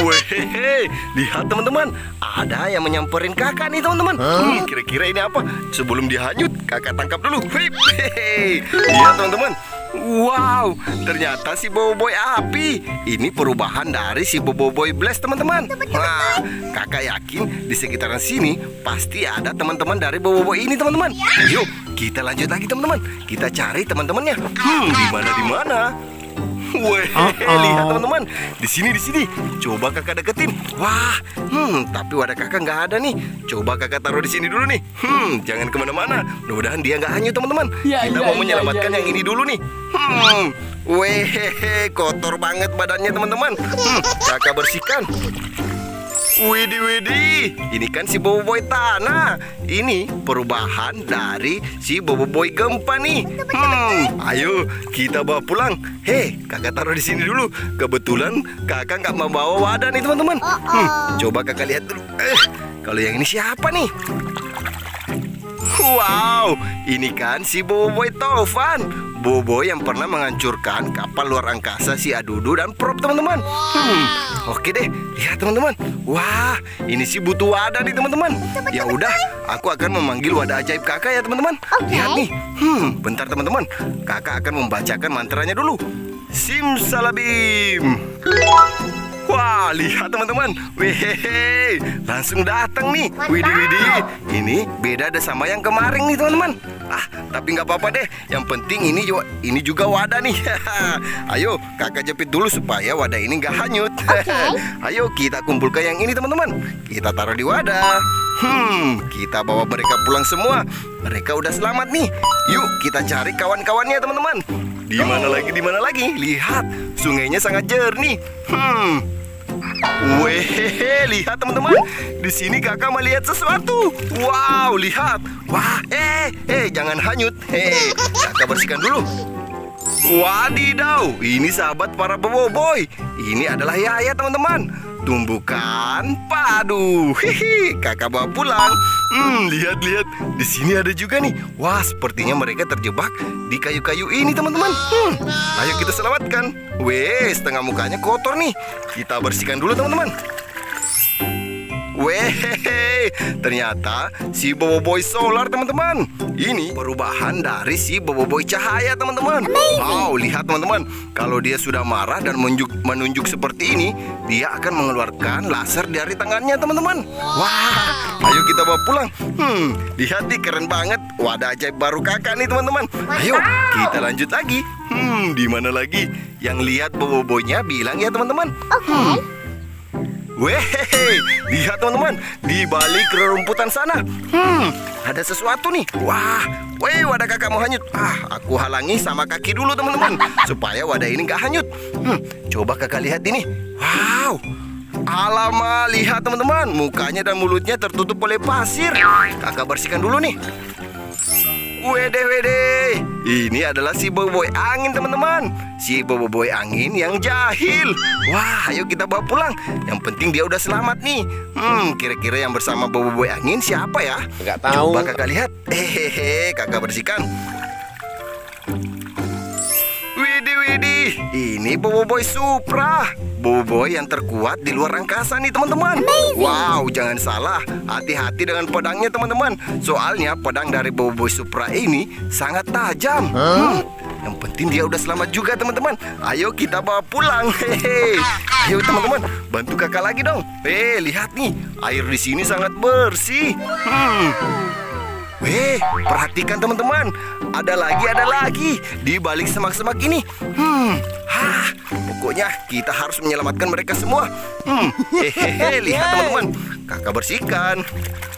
Wehehe, lihat teman-teman, ada yang menyamperin kakak nih teman-teman. Kira-kira ini apa? Sebelum dia hanyut, kakak tangkap dulu. Hehehe, lihat teman-teman. Wow, ternyata si Boboiboy api. Ini perubahan dari si Boboiboy Blast teman-teman. Nah, kakak yakin di sekitaran sini pasti ada teman-teman dari Boboiboy ini teman-teman. Yuk, kita lanjut lagi teman-teman. Kita cari teman-temannya. Di mana? Weh, lihat teman-teman, di sini. Coba kakak deketin. Wah, tapi wadah kakak nggak ada nih. Coba kakak taruh di sini dulu nih. Jangan kemana-mana. Mudah-mudahan dia nggak hanyut teman-teman. Kita mau menyelamatkan yang ini dulu nih. Weh, kotor banget badannya teman-teman. Kakak bersihkan. Widih, ini kan si Boboiboy tanah. Ini perubahan dari si Boboiboy gempa nih. Ayo kita bawa pulang. Kakak taruh di sini dulu. Kebetulan kakak nggak membawa wadah nih teman-teman. Coba kakak lihat dulu. Kalau yang ini siapa nih? Wow, ini kan si Boboiboy Taufan. Boboiboy yang pernah menghancurkan kapal luar angkasa si Adudu dan Prop teman-teman. Oke deh, lihat teman-teman. Wah, ini sih butuh wadah nih teman-teman. Ya udah, aku akan memanggil wadah ajaib kakak ya teman-teman. Lihat nih. Bentar teman-teman. Kakak akan membacakan mantranya dulu. Simsalabim. Wah, lihat teman-teman. Wehehe, langsung datang nih. Widih. Ini beda ada sama yang kemarin nih teman-teman. Tapi nggak apa-apa deh. Yang penting ini juga wadah nih. Ayo, kakak jepit dulu supaya wadah ini nggak hanyut. Ayo kita kumpulkan yang ini teman-teman. Kita taruh di wadah. Kita bawa mereka pulang semua. Mereka udah selamat nih. Yuk kita cari kawan-kawannya teman-teman. Di mana lagi? Lihat, sungainya sangat jernih. Wehehe, lihat teman-teman. Di sini kakak melihat sesuatu. Wow, lihat. Wah, jangan hanyut. Kakak bersihkan dulu. Wadidaw, ini sahabat para Boboiboy. Ini adalah Yaya teman-teman. Tumbukan padu. Kakak bawa pulang. Lihat. Di sini ada juga nih. Wah, sepertinya mereka terjebak di kayu-kayu ini teman-teman. Ayo kita selamatkan. Setengah mukanya kotor nih. Kita bersihkan dulu teman-teman. Ternyata si Boboiboy solar teman-teman. Ini perubahan dari si Boboiboy cahaya teman-teman. Wow, lihat teman-teman. Kalau dia sudah marah dan menunjuk seperti ini, dia akan mengeluarkan laser dari tangannya teman-teman. Wah, ayo kita bawa pulang. Lihat nih, keren banget. Wadah ajaib baru kakak nih teman-teman. Ayo kita lanjut lagi. Di mana lagi? Yang lihat Boboiboynya bilang ya teman-teman. Lihat teman-teman, di balik rerumputan sana. Ada sesuatu nih. Wah, wadah kakak mau hanyut. Aku halangi sama kaki dulu teman-teman, supaya wadah ini nggak hanyut. Coba kakak lihat ini. Wow, alamak, lihat teman-teman, mukanya dan mulutnya tertutup oleh pasir. Kakak bersihkan dulu nih. Wede, ini adalah si Boboiboy angin teman-teman. Si Boboiboy angin yang jahil. Wah, ayo kita bawa pulang. Yang penting dia udah selamat nih. Kira-kira yang bersama Boboiboy angin siapa ya? Nggak tahu. Coba kakak lihat. Kakak bersihkan. Widih, ini Boboiboy Supra. Boboiboy yang terkuat di luar angkasa nih teman-teman. Wow, jangan salah. Hati-hati dengan pedangnya teman-teman. Soalnya pedang dari Boboiboy Supra ini sangat tajam. Yang penting dia udah selamat juga teman-teman. Ayo kita bawa pulang. Ayo teman-teman, bantu kakak lagi dong. Lihat nih, air di sini sangat bersih. Perhatikan teman-teman. Ada lagi di balik semak-semak ini. Pokoknya kita harus menyelamatkan mereka semua. Lihat teman-teman, kakak bersihkan.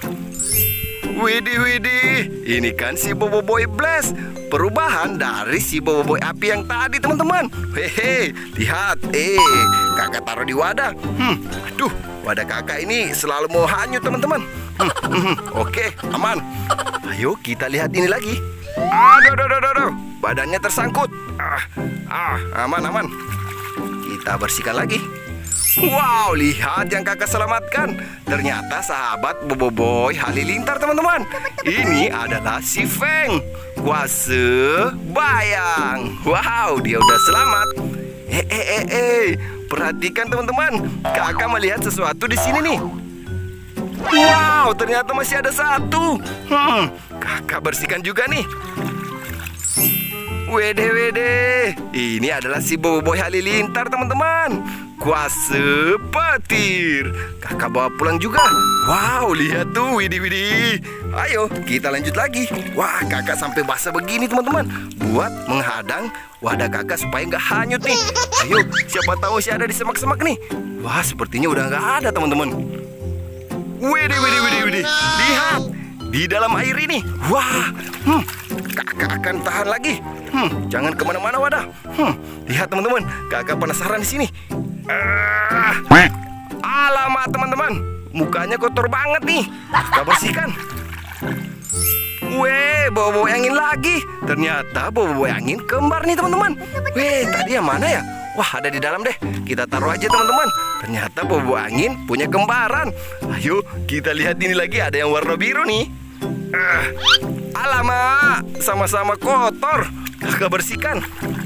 Widih, ini kan si Boboiboy Blast. Perubahan dari si Boboiboy api yang tadi teman-teman. Lihat, kakak taruh di wadah. Aduh, wadah kakak ini selalu mau hanyut teman-teman. Oke, aman. Ayo kita lihat ini lagi. Aduh, badannya tersangkut. Aman. Kita bersihkan lagi. Wow, lihat yang kakak selamatkan. Ternyata sahabat Boboiboy Halilintar teman-teman. Ini adalah si Feng, kuase bayang. Wow, dia udah selamat. perhatikan teman-teman. Kakak melihat sesuatu di sini nih. Wow, ternyata masih ada satu. Kakak bersihkan juga nih. Wede, wede. Ini adalah si Boboiboy Halilintar, teman-teman. Kuase petir. Kakak bawa pulang juga. Wow, lihat tuh, widih, widih. Ayo, kita lanjut lagi. Wah, kakak sampai basah begini, teman-teman. Buat menghadang wadah kakak supaya nggak hanyut nih. Ayo, siapa tahu masih ada di semak-semak nih. Wah, sepertinya udah nggak ada, teman-teman. Widih, widih, widih, widih. Lihat, di dalam air ini. Wah, kakak akan tahan lagi. Jangan kemana-mana wadah. Lihat teman-teman, kakak penasaran di sini. Alamak teman-teman, mukanya kotor banget nih. Kakak bersihkan. Weh, bawa angin lagi. Ternyata bawa angin kembar nih teman-teman. Weh, tadi yang mana ya? Wah, ada di dalam deh. Kita taruh aja teman-teman. Ternyata bawa angin punya kembaran. Ayo kita lihat ini lagi, ada yang warna biru nih. Alamak, sama-sama kotor. Kakak bersihkan.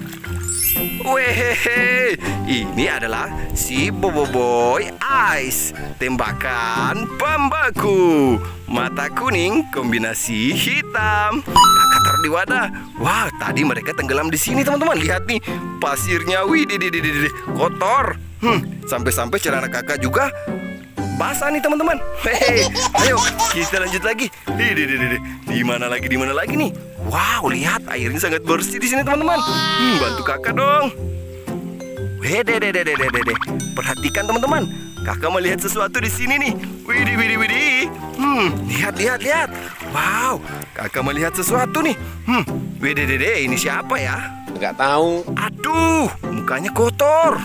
Wehehe, ini adalah si Boboiboy Ice, tembakan pembeku. Mata kuning kombinasi hitam. Kakak taruh di wadah. Wah, tadi mereka tenggelam di sini teman-teman. Lihat nih, pasirnya widih, kotor. Sampai-sampai celana kakak juga basah nih teman-teman. Hehe, ayo kita lanjut lagi. Di mana lagi nih? Wow, lihat airnya sangat bersih di sini teman-teman. Bantu kakak dong. Wede. Perhatikan teman-teman. Kakak melihat sesuatu di sini nih. Widih. Lihat. Wow, kakak melihat sesuatu nih. Wede, ini siapa ya? Nggak tahu. Aduh, mukanya kotor.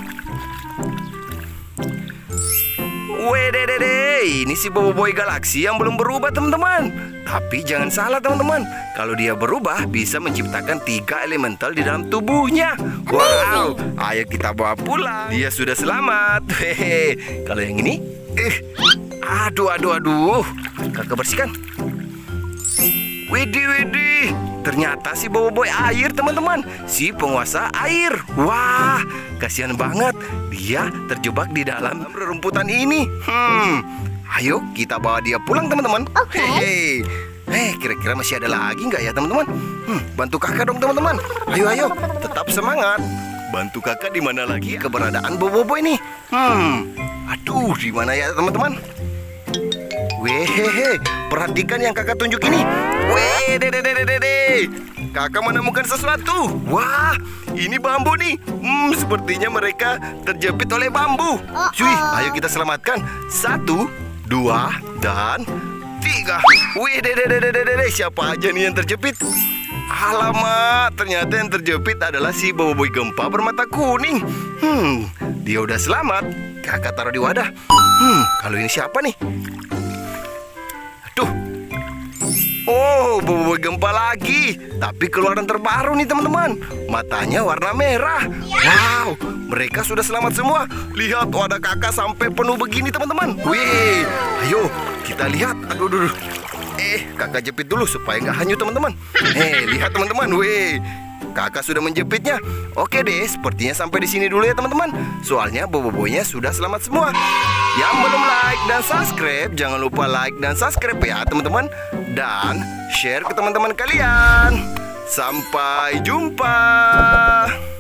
Wede, ini si Boboiboy Galaksi yang belum berubah teman-teman. Tapi jangan salah teman-teman, kalau dia berubah bisa menciptakan 3 elemental di dalam tubuhnya. Wow, ayo kita bawa pulang. Dia sudah selamat. Hehe. Kalau yang ini, aduh. Kakak bersihkan. Widih. Ternyata si Boboiboy air teman-teman, si penguasa air. Wah, kasihan banget. Dia terjebak di dalam rerumputan ini. Ayo kita bawa dia pulang teman-teman. Kira-kira masih ada lagi nggak ya teman-teman? Bantu kakak dong teman-teman. Ayo, tetap semangat. Bantu kakak di mana lagi keberadaan Boboiboy nih? Aduh, di mana ya teman-teman? Wehehe, perhatikan yang kakak tunjuk ini. Kakak menemukan sesuatu. Wah, ini bambu nih. Sepertinya mereka terjepit oleh bambu. Cuy, ayo kita selamatkan. 1, 2, dan 3. Siapa aja nih yang terjepit? Alamak, ternyata yang terjepit adalah si Boboiboy Gempa bermata kuning. Dia udah selamat. Kakak taruh di wadah. Kalau ini siapa nih? Aduh. Oh, Boboiboy Gempa lagi. Tapi keluaran terbaru nih teman-teman. Matanya warna merah. Wow, mereka sudah selamat semua. Lihat wadah kakak sampai penuh begini teman-teman. Wih, ayo kita lihat. Aduh. Kakak jepit dulu supaya nggak hanyut teman-teman. Lihat teman-teman. Wih, kakak sudah menjepitnya. Oke deh, sepertinya sampai di sini dulu ya teman-teman. Soalnya Boboiboynya sudah selamat semua. Yang belum like dan subscribe, jangan lupa like dan subscribe ya teman-teman. Dan share ke teman-teman kalian. Sampai jumpa.